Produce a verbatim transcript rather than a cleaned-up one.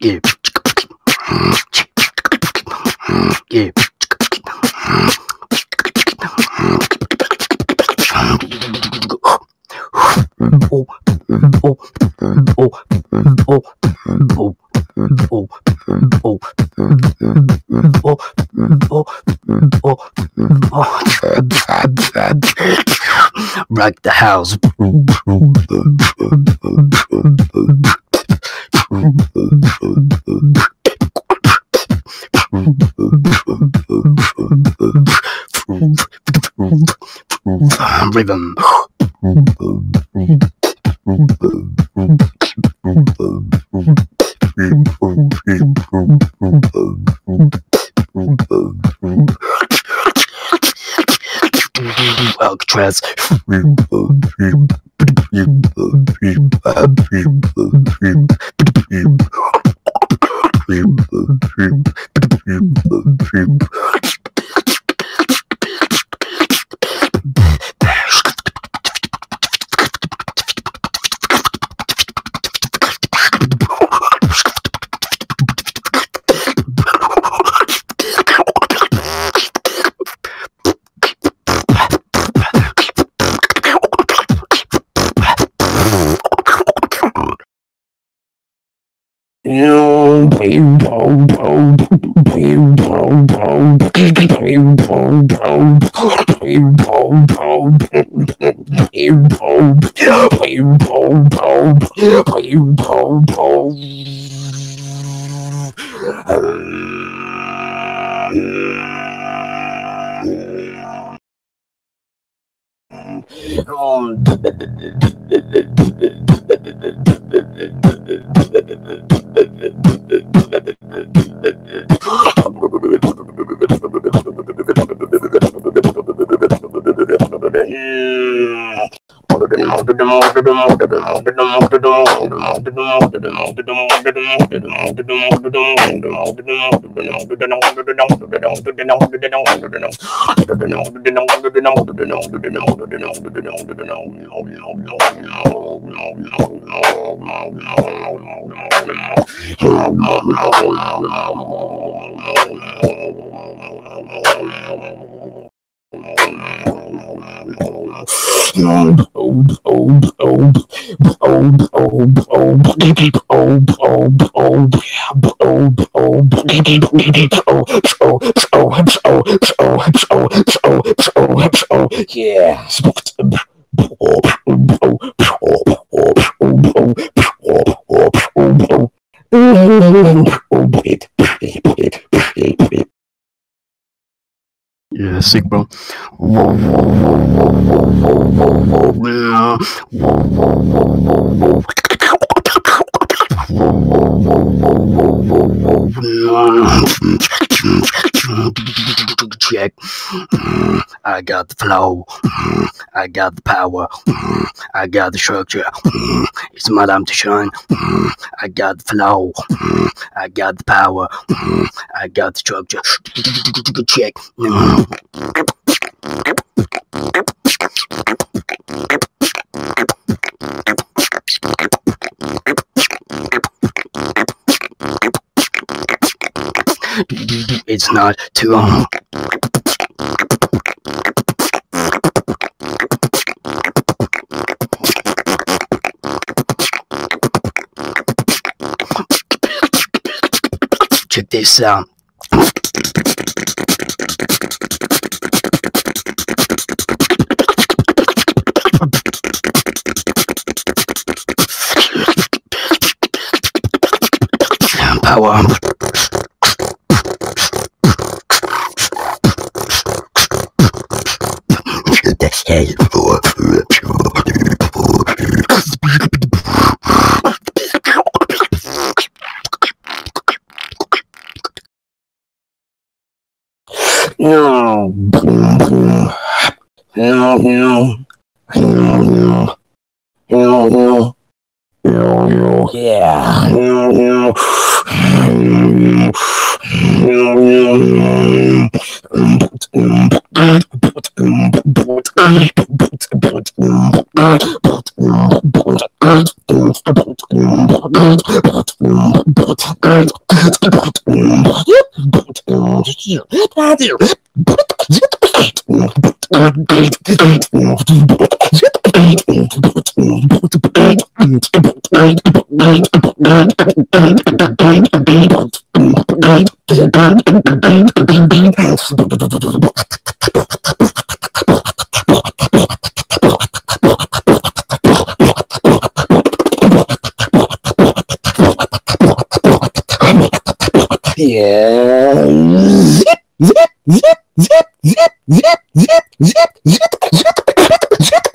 Yeah. Yeah. Oh, oh, oh, oh, oh, oh, oh, oh, oh, oh, rock the house. Rhythm. Alcatraz. Yeah. Yeah, sick, bro. Check. I got the flow. I got the power. I got the structure. It's my time to shine. I got the flow. I got the power. I got the structure. Check. It's not too long. Check this out. Power. The hell. No. No. No. No. No. No. No. Yeah. No. No. No. Yeah. Zip, zip, zip, zip, zip, zip, zip, zip, zip, zip, zip.